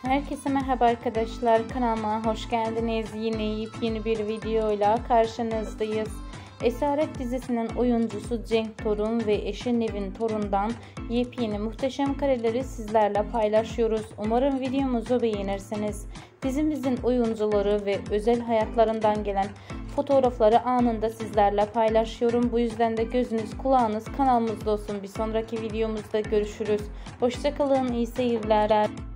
Herkese merhaba arkadaşlar, kanalıma hoş geldiniz. Yine yeni bir videoyla karşınızdayız. Esaret dizisinin oyuncusu Cenk Torun ve eşi Nevin Torun'dan yepyeni muhteşem kareleri sizlerle paylaşıyoruz. Umarım videomuzu beğenirsiniz. Dizimizin oyuncuları ve özel hayatlarından gelen fotoğrafları anında sizlerle paylaşıyorum. Bu yüzden de gözünüz kulağınız kanalımızda olsun. Bir sonraki videomuzda görüşürüz. Hoşça kalın, iyi seyirler.